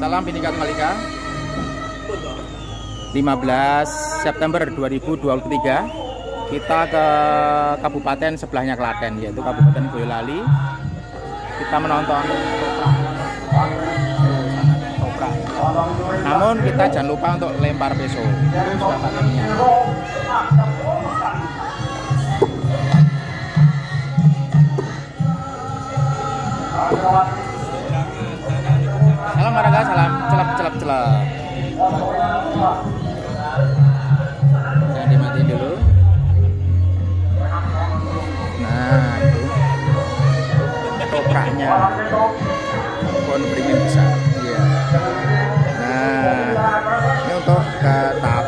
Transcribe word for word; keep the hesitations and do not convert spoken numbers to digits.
Salam Bhinneka Tunggal Ika. lima belas September dua ribu dua puluh tiga kita ke kabupaten sebelahnya Klaten, yaitu Kabupaten Boyolali. Kita menonton toprak. Namun kita jangan lupa untuk lempar peso. Itu sudah taktiknya. Salam olahraga, salam celap celap celap. Jangan dimatiin dulu. Nah itu topraknya pohon beringin besar. Iya. Nah ini untuk ke